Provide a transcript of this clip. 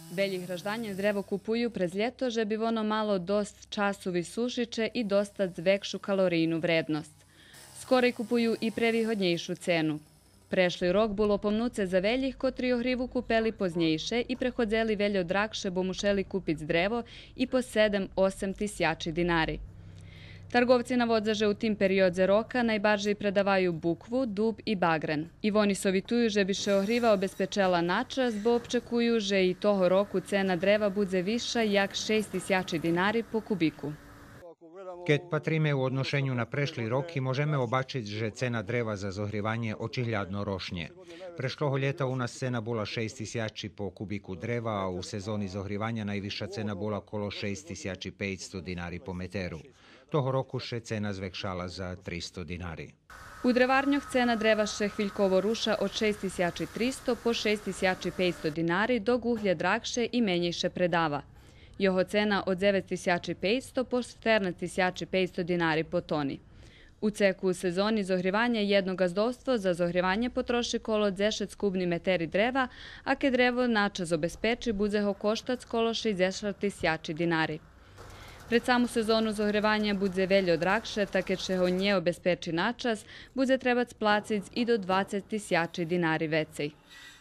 Велі граждані древо купуju prez ljeto, že bi ono malo dost časovi sušiće i dosta zvekšu kalorijnu vrednost. Skorej kupuju i prevýhodnejšu cenu. Prešli rok було помнуце за веліх, котрі огріву купили познейше і приходили велjo dragše, bo mušeli kupiti drevo i po 7-8 тисячі динарі. Targovci navodza, že u tim periodze roka najbardziej predavaju bukvu, dub i bagren. I oni sovituju, že bi še ohriva obezpečela načas, bo očekuju, že i toho roku cena dreva bude viša jak 6.000 dinari po kubiku. Keď patríme u odnošenju na prešli rok i možeme obačiť, že cena dreva za zohrivanje očihľadno rošne. Prešloho ljeta u nas cena bola 6.000 po kubiku dreva, a u sezoni zohrivanja najviša cena bola okolo 6.500 dinari po meteru. Toho roku še cena zvekšala za 300 dinari. U drevarnjoh cena dreva še hviljkovo ruša od 6.300 po 6.500 dinari, dok uhlje dragše i menjejše predava. Jeho cena od 9.500 po 14.500 dinari po toni. U ceku u sezoni zohrivanja jedno gazdovstvo za zohrivanje potroši kolo 10 skubni meteri dreva, a ke drevo načas obezpeči budzeho koštac kolo 60.000 dinari. Pred samu sezonu zohrevanja bude veljo dragše, tako će ho nje obezpeči načas, bude trebac placic i do 20.000 dinari vecej.